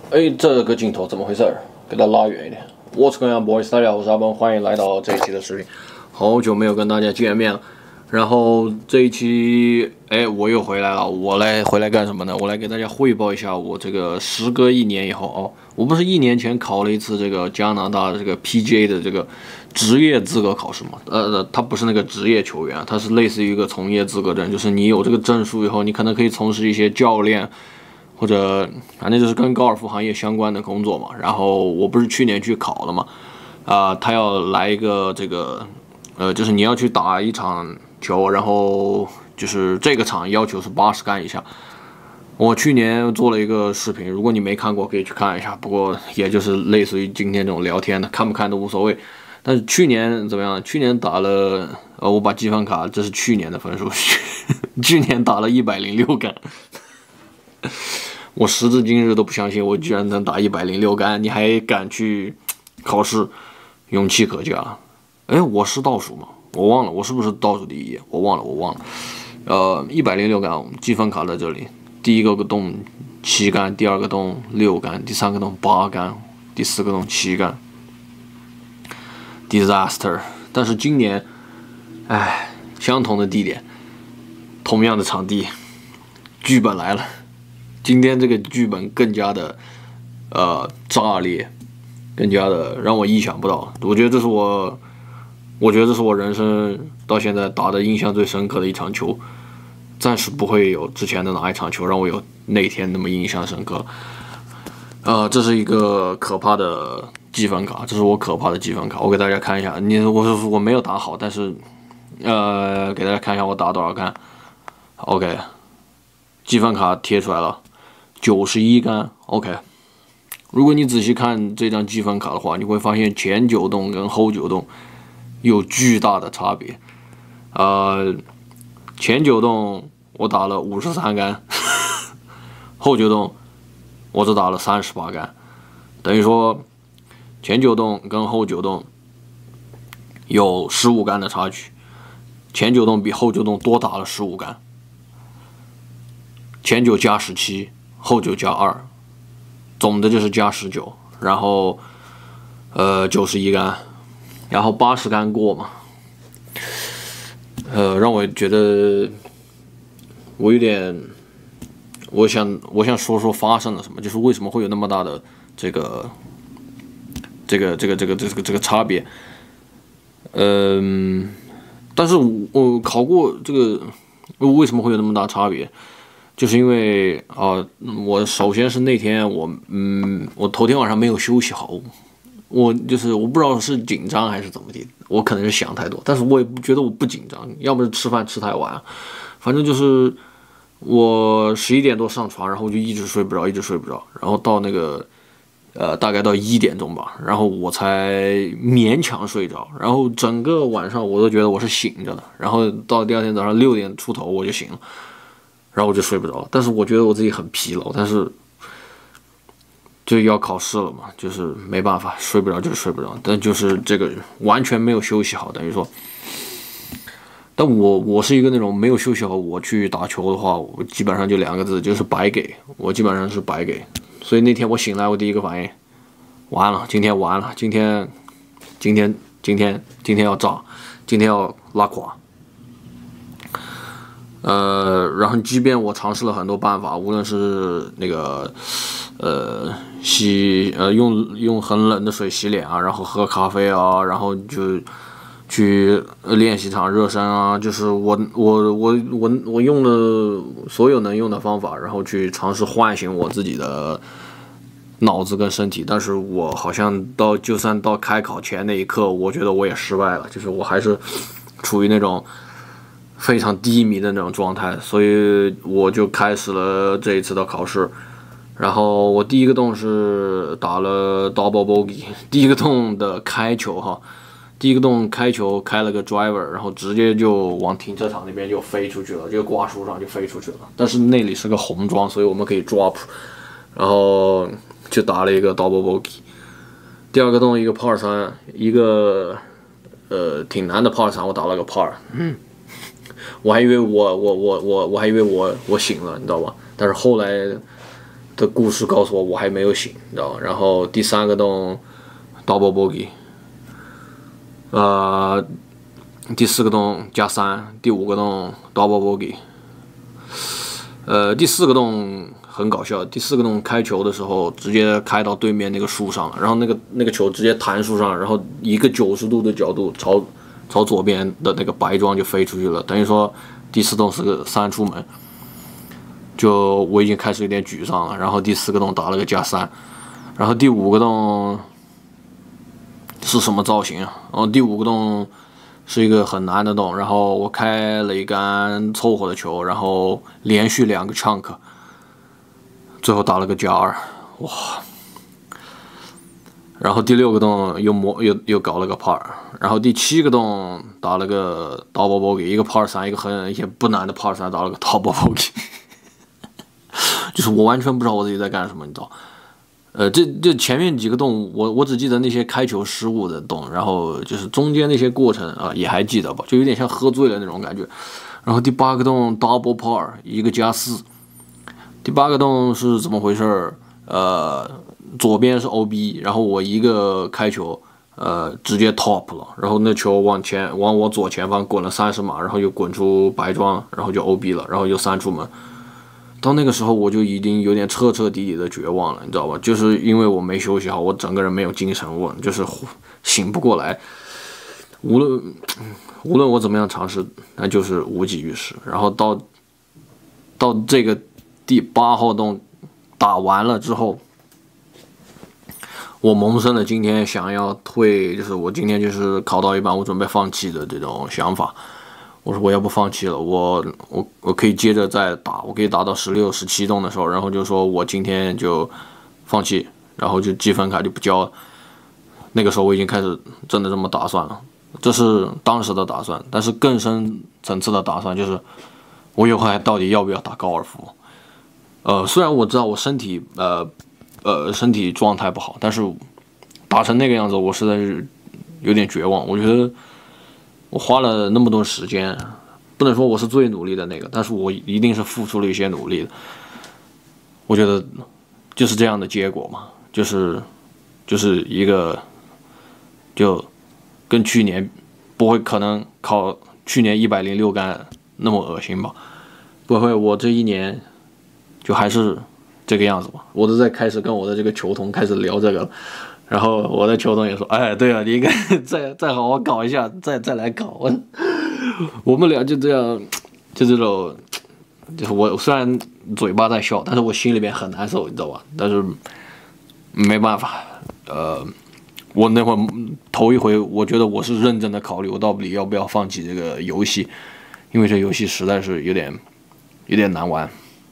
哎，这个镜头怎么回事？给它拉远一点。What's going on, boys？ 大家好，我是阿崩，欢迎来到这一期的视频。好久没有跟大家见面了。然后这一期，我又回来了。回来干什么呢？我来给大家汇报一下我这个时隔1年以后哦，我不是1年前考了一次这个加拿大的这个 PGA 的这个职业资格考试嘛？它不是那个职业球员，它是类似于一个从业资格证，就是你有这个证书以后，你可能可以从事一些教练。或者反正就是跟高尔夫行业相关的工作嘛。然后我不是去年去考了嘛，他要来一个这个，就是你要去打一场球，然后就是这个场要求是80杆以下。我去年做了一个视频，如果你没看过可以去看一下，不过也就是类似于今天这种聊天的，看不看都无所谓。但是去年怎么样？去年打了，我把积分卡，这是去年的分数，去年打了106杆。我时至今日都不相信我居然能打106杆，你还敢去考试，勇气可嘉。我是倒数吗？我忘了，我是不是倒数第一？我忘了。106杆，积分卡在这里，第一个洞7杆，第二个洞6杆，第三个洞8杆，第四个洞7杆。Disaster。但是今年，相同的地点，同样的场地，剧本来了。今天这个剧本更加的炸裂，更加的让我意想不到。我觉得这是我人生到现在打的印象最深刻的一场球，暂时不会有之前的哪一场球让我有那天那么印象深刻。这是一个可怕的积分卡，这是我可怕的积分卡，我给大家看一下。我没有打好，但是给大家看一下我打多少杆。OK， 积分卡贴出来了。91杆 ，OK。如果你仔细看这张积分卡的话，你会发现前9洞跟后9洞有巨大的差别。前9洞我打了53杆，后9洞我只打了38杆，等于说前9洞跟后9洞有15杆的差距，前9洞比后9洞多打了15杆，前9加17。后9加2，总的就是加19，然后91杆，然后80杆过嘛，让我觉得我有点，我想说发生了什么，就是为什么会有那么大的这个差别，但是我考过这个，为什么会有那么大差别？就是因为我首先是那天我头天晚上没有休息好，我不知道是紧张还是怎么的，我可能是想太多，但是我也不觉得我不紧张，要么是吃饭吃太晚，反正就是我11点多上床，然后就一直睡不着，然后到那个大概到1点钟吧，然后我才勉强睡着，然后整个晚上我都觉得我是醒着的，然后到第二天早上6点出头我就醒了。然后我就睡不着，但是我觉得我自己很疲劳，但是就要考试了嘛，就是没办法，睡不着就睡不着，但就是这个完全没有休息好，等于说，但我是一个那种没有休息好，我去打球的话，我基本上就2个字，就是白给，我基本上是白给，所以那天我醒来，我第一个反应，完了，今天完了，今天要炸，今天要拉垮。然后即便我尝试了很多办法，无论是那个用很冷的水洗脸啊，然后喝咖啡啊，然后就去练习场热身啊，就是我用了所有能用的方法，然后去尝试唤醒我自己的脑子跟身体，但是我好像就算到开考前那一刻，我觉得我也失败了，就是我还是处于那种非常低迷的那种状态，所以我就开始了这一次的考试。然后我第一个洞是打了 double bogey， 第一个洞的开球开了个 driver， 然后直接就往停车场那边就飞出去了，这个挂树上就飞出去了。但是那里是个红桩，所以我们可以 drop， 然后就打了一个 double bogey。第二个洞一个 par 3，一个挺难的 par 3，我打了个 par。我还以为我醒了，你知道吧？但是后来的故事告诉我还没有醒，你知道吗？然后第3个洞 double bogey， 第4个洞加3，第5个洞 double bogey， 第4个洞很搞笑，第4个洞开球的时候直接开到对面那个树上了，然后那个球直接弹树上，然后一个90度的角度朝左边的那个白桩就飞出去了，等于说第4洞是个3出门。就我已经开始有点沮丧了，然后第4个洞打了个加3，然后第5个洞是什么造型啊？然后第5个洞是一个很难的洞，然后我开了一杆凑合的球，然后连续2个 chunk， 最后打了个加2，哇！然后第6个洞又搞了个 par， 然后第7个洞打了个 double bogey， 一个 par 3，一个也不难的 par 3，打了个 double bogey。就是我完全不知道我自己在干什么，你知道？这前面几个洞，我只记得那些开球失误的洞，然后就是中间那些过程啊，也还记得吧，就有点像喝醉了那种感觉。然后第8个洞 double par， 一个加4。第8个洞是怎么回事？左边是 OB， 然后我一个开球，直接 top 了，然后那球往我左前方滚了30码，然后又滚出白桩，然后就 OB 了，然后又3出门。到那个时候我就已经有点彻彻底底的绝望了，你知道吧？就是因为我没休息好，我整个人没有精神，我就是醒不过来。无论我怎么样尝试，那就是无济于事。然后到这个第8号洞打完了之后，我萌生了今天想要退，就是我今天就是考到一半我准备放弃的这种想法。我说我要不放弃了，我可以接着再打，我可以打到16、17洞的时候，然后就说我今天就放弃，然后就积分卡就不交了。那个时候我已经开始真的这么打算了，这是当时的打算。但是更深层次的打算就是，我以后还到底要不要打高尔夫？虽然我知道我身体状态不好，但是打成那个样子，我实在是有点绝望。我觉得。我花了那么多时间，不能说我是最努力的那个，但是我一定是付出了一些努力的。我觉得就是这样的结果嘛，就是一个就跟去年不会可能考去年106杆那么恶心吧？不会，我这一年就还是这个样子吧。我都在开始跟我的这个球童开始聊这个了。然后我的球童也说：“哎，对啊，你应该再好好搞一下，再来搞。”我们俩就这样，就这种，就是我虽然嘴巴在笑，但是我心里面很难受，你知道吧？但是没办法，我那会儿头一回，我觉得我是认真的考虑，我到底要不要放弃这个游戏，因为这游戏实在是有点难玩。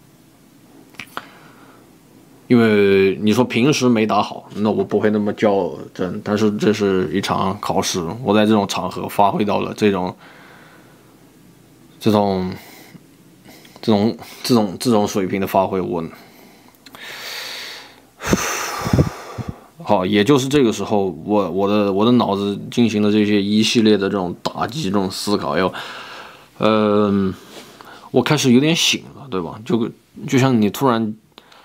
因为你说平时没打好，那我不会那么较真。但是这是一场考试，我在这种场合发挥到了这种水平的发挥，好，也就是这个时候，我的脑子进行了这些一系列的这种打击、这种思考，我开始有点醒了，对吧？就像你突然。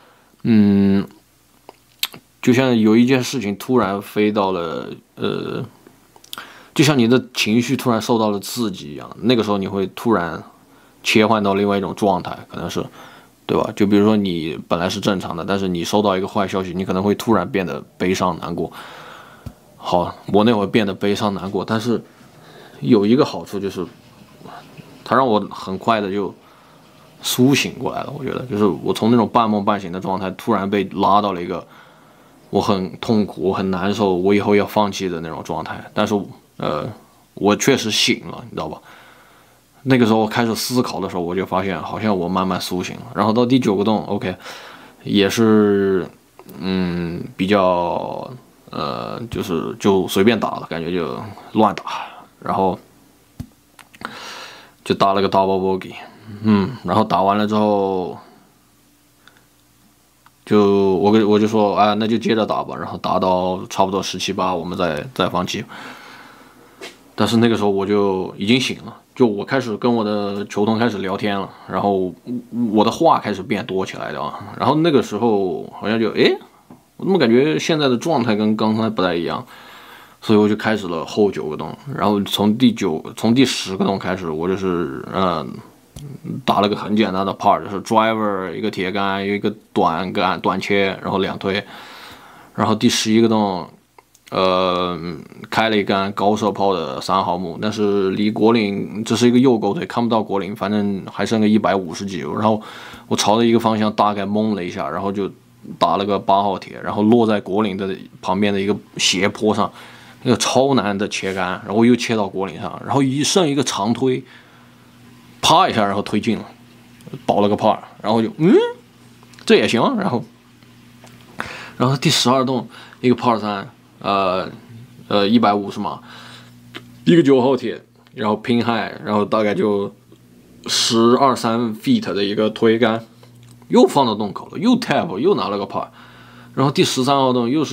就像有一件事情突然飞到了，就像你的情绪突然受到了刺激一样，那个时候你会突然切换到另外一种状态，可能是，对吧？就比如说你本来是正常的，但是你收到一个坏消息，你可能会突然变得悲伤难过。好，我那会儿变得悲伤难过，但是有一个好处就是，它让我很快的就。苏醒过来了，我觉得就是我从那种半梦半醒的状态，突然被拉到了一个我很痛苦、我很难受、我以后要放弃的那种状态。但是我确实醒了，你知道吧？那个时候我开始思考的时候，我就发现好像我慢慢苏醒了。然后到第9个洞 ，OK， 也是比较就随便打了，感觉就乱打，然后就打了个 double bogey。然后打完了之后，我就说，那就接着打吧，然后打到差不多17、8，我们再放弃。但是那个时候我就已经醒了， 就我开始跟我的球童开始聊天了，然后我的话开始变多起来的啊。然后那个时候好像就我怎么感觉现在的状态跟刚才不太一样，所以我就开始了后9个洞。然后从第10个洞开始，我就是打了个很简单的 part， 就是 driver 一个铁杆，有一个短切，然后2推。然后第11个洞。开了一杆高射炮的3毫姆，但是离果岭这是一个右勾腿，看不到果岭，反正还剩个150几。然后我朝着一个方向大概蒙了一下，然后就打了个8号铁，然后落在果岭的旁边的一个斜坡上，那个超难的切杆，然后又切到果岭上，然后剩一个长推，啪一下，然后推进了，保了个 par， 然后就这也行，然后第12洞一个 par 3。150码，一个9号铁，然后拼height，然后大概就12-13 feet 的一个推杆，又放到洞口了，又 tap， 又拿了个 par， 然后第13号洞又是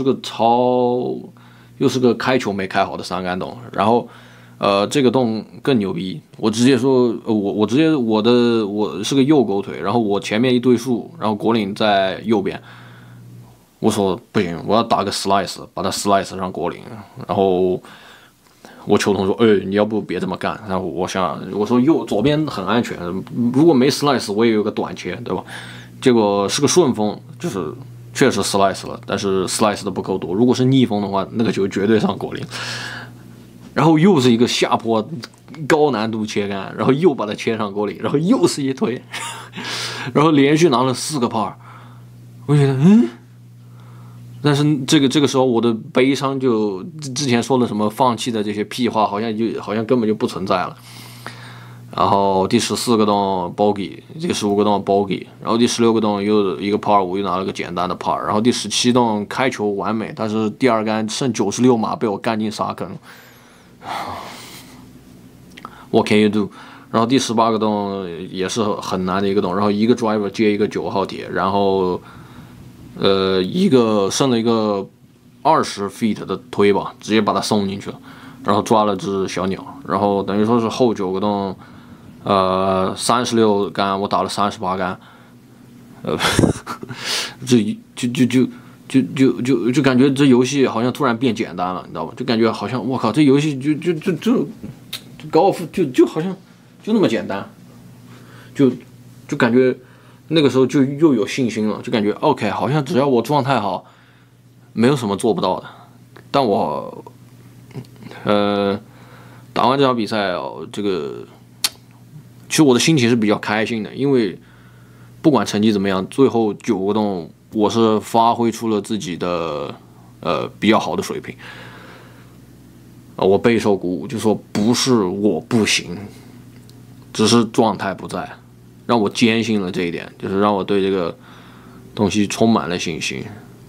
个开球没开好的3杆洞，然后这个洞更牛逼，我直接说，我是个右勾腿，然后我前面一对数，然后果岭在右边。我说不行，我要打个 slice， 把它 slice 上果岭。然后我球童说：“你要不别这么干。”然后我说左边很安全，如果没 slice， 我也有个短切，对吧？结果是个顺风，就是确实 slice 了，但是 slice 的不够多。如果是逆风的话，那个球绝对上果岭。然后又是一个下坡高难度切杆，然后又把它切上果岭，然后又是一推，然后连续拿了4个 par。我觉得但是这个时候我的悲伤就之前说的什么放弃的这些屁话，好像根本就不存在了。然后第14个洞 bogey， 这个15个洞 bogey， 然后第16个洞又一个 par 5，又拿了个简单的 par， 然后第17洞开球完美，但是第2杆剩96码被我干进沙坑。What can you do？ 然后第18个洞也是很难的一个洞，然后一个 driver 接一个9号铁，然后剩了一个20 feet 的推吧，直接把它送进去了，然后抓了只小鸟，然后等于说是后9个洞，36杆我打了38杆，就感觉这游戏好像突然变简单了，你知道吧？就感觉好像我靠，这游戏就高尔夫就好像就那么简单，就感觉那个时候就又有信心了，就感觉 OK， 好像只要我状态好，没有什么做不到的。但我打完这场比赛这个其实我的心情是比较开心的，因为不管成绩怎么样，最后9个洞我是发挥出了自己的比较好的水平。我备受鼓舞，就说不是我不行，只是状态不在，让我坚信了这一点，就是让我对这个东西充满了信心。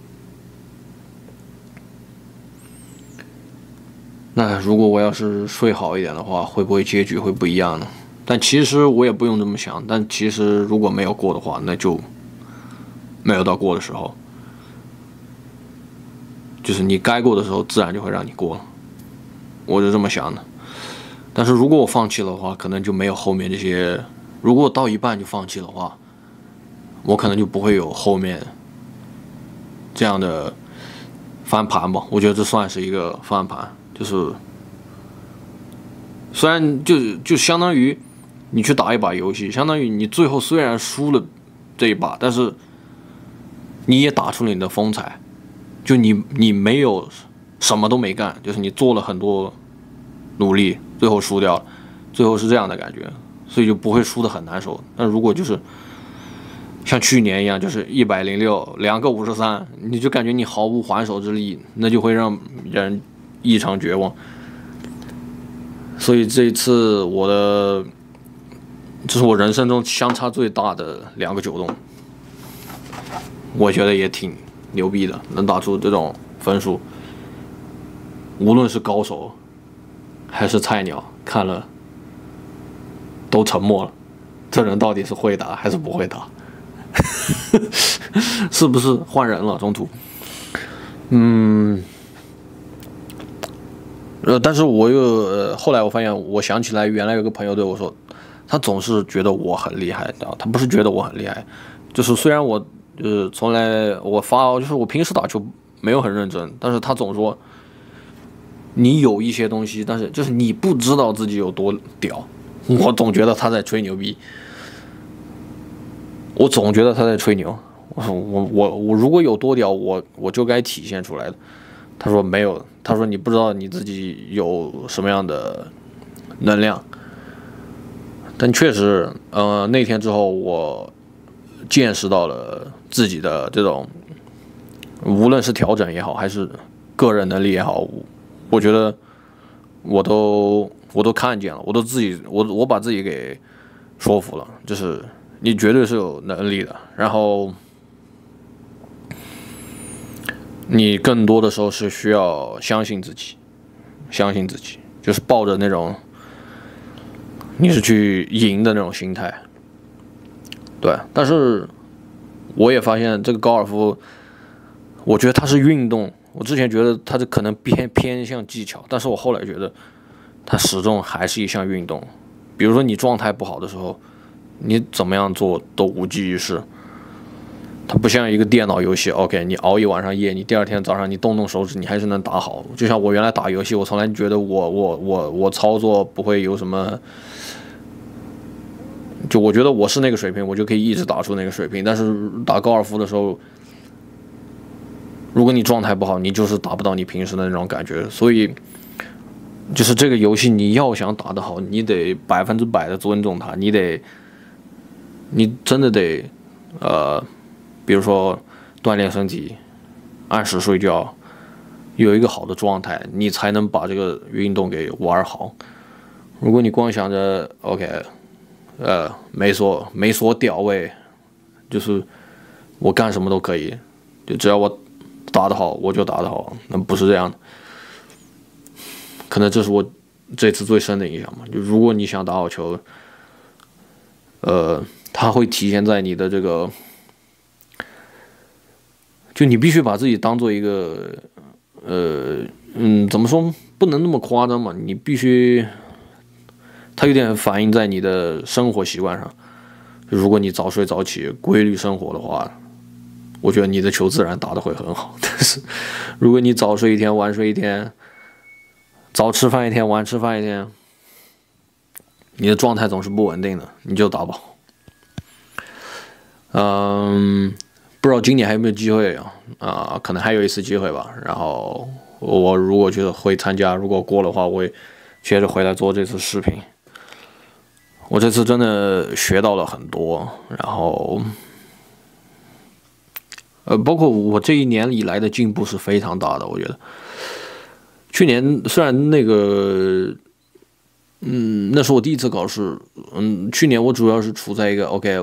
那如果我要是睡好一点的话，会不会结局会不一样呢？但其实我也不用这么想，但其实如果没有过的话，那就没有到过的时候，就是你该过的时候，自然就会让你过了。我就这么想的。但是如果我放弃了的话，可能就没有后面这些。如果到一半就放弃的话，我可能就不会有后面这样的翻盘吧。我觉得这算是一个翻盘，就是虽然就相当于你去打一把游戏，相当于你最后虽然输了这一把，但是你也打出了你的风采，就你没有什么都没干，就是你做了很多努力，最后输掉了，最后是这样的感觉，所以就不会输得很难受。但如果就是像去年一样，就是106，2个53，你就感觉你毫无还手之力，那就会让人异常绝望。所以这一次这是我人生中相差最大的2个9洞，我觉得也挺牛逼的，能打出这种分数。无论是高手还是菜鸟，看了都沉默了，这人到底是会打还是不会打？是不是换人了中途？ 但是我又后来我发现，我想起来原来有个朋友对我说，他总是觉得我很厉害，他不是觉得我很厉害，就是虽然我从来就是我平时打球没有很认真，但是他总说你有一些东西，但是就是你不知道自己有多屌，我总觉得他在吹牛逼，我总觉得他在吹牛，我如果有多屌，我就该体现出来的。他说没有，他说你不知道你自己有什么样的能量。但确实，那天之后我见识到了自己的这种，无论是调整也好，还是个人能力也好，我觉得我都看见了，我把自己给说服了，就是你绝对是有能力的，然后你更多的时候是需要相信自己，就是抱着那种你是去赢的那种心态。对，但是我也发现这个高尔夫，我觉得它是运动。我之前觉得它这可能偏向技巧，但是我后来觉得它始终还是一项运动。比如说你状态不好的时候，你怎么样做都无济于事。它不像一个电脑游戏 ，OK， 你熬一晚上夜，你第二天早上你动手指，你还是能打好。就像我原来打游戏，我从来觉得我操作不会有什么，就我觉得我是那个水平，我就可以一直打出那个水平。但是打高尔夫的时候，如果你状态不好，你就是达不到你平时的那种感觉。所以，就是这个游戏你要想打得好，你得100%的尊重它，你真的得比如说锻炼身体，按时睡觉，有一个好的状态，你才能把这个运动给玩好。如果你光想着 OK，没说屌位，就是我干什么都可以，就只要我打得好，我就打得好，那不是这样的。可能这是我这次最深的影响嘛。就如果你想打好球，它会体现在你的这个。就你必须把自己当做一个，怎么说，不能那么夸张嘛？你必须，它有点反映在你的生活习惯上。如果你早睡早起、规律生活的话，我觉得你的球自然打得会很好。但是，如果你早睡一天、晚睡一天，早吃饭一天、晚吃饭一天，你的状态总是不稳定的，你就打不好。不知道今年还有没有机会可能还有一次机会吧。然后我如果觉得会参加，如果过的话，我会接着回来做这次视频。我这次真的学到了很多，然后包括我这一年以来的进步是非常大的。我觉得去年虽然那个那是我第一次考试，去年我主要是处在一个 OK，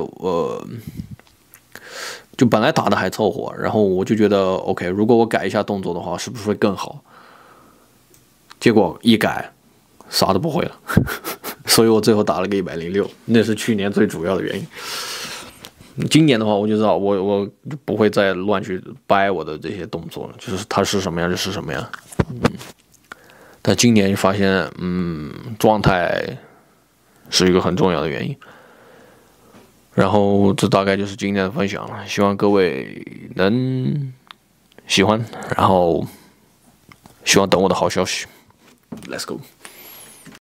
就本来打的还凑合，然后我就觉得 OK， 如果我改一下动作的话，是不是会更好？结果一改，啥都不会了，所以我最后打了个106，那是去年最主要的原因。今年的话，我就知道我不会再乱去掰我的这些动作了，就是它是什么样就是什么样。但今年发现，状态是一个很重要的原因。然后这大概就是今天的分享了，希望各位能喜欢，然后希望等我的好消息。Let's go。